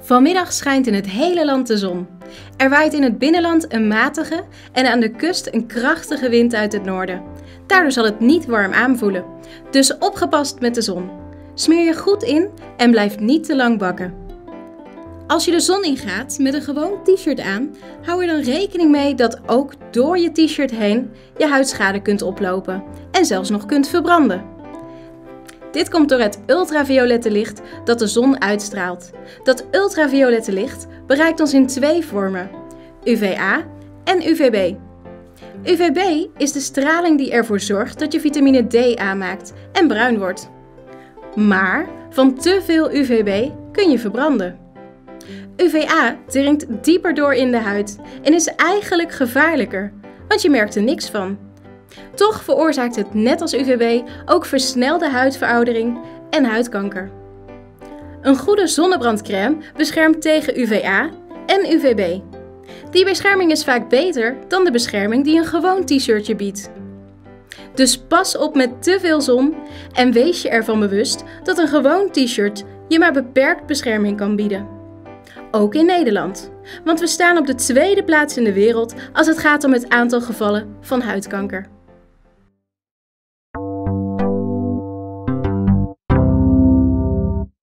Vanmiddag schijnt in het hele land de zon. Er waait in het binnenland een matige en aan de kust een krachtige wind uit het noorden. Daardoor zal het niet warm aanvoelen. Dus opgepast met de zon. Smeer je goed in en blijf niet te lang bakken. Als je de zon ingaat met een gewoon t-shirt aan, hou er dan rekening mee dat ook door je t-shirt heen je huidschade kunt oplopen en zelfs nog kunt verbranden. Dit komt door het ultraviolette licht dat de zon uitstraalt. Dat ultraviolette licht bereikt ons in twee vormen: UVA en UVB. UVB is de straling die ervoor zorgt dat je vitamine D aanmaakt en bruin wordt. Maar van te veel UVB kun je verbranden. UVA dringt dieper door in de huid en is eigenlijk gevaarlijker, want je merkt er niks van. Toch veroorzaakt het net als UVB ook versnelde huidveroudering en huidkanker. Een goede zonnebrandcrème beschermt tegen UVA en UVB. Die bescherming is vaak beter dan de bescherming die een gewoon t-shirtje biedt. Dus pas op met te veel zon en wees je ervan bewust dat een gewoon t-shirt je maar beperkt bescherming kan bieden. Ook in Nederland, want we staan op de tweede plaats in de wereld als het gaat om het aantal gevallen van huidkanker.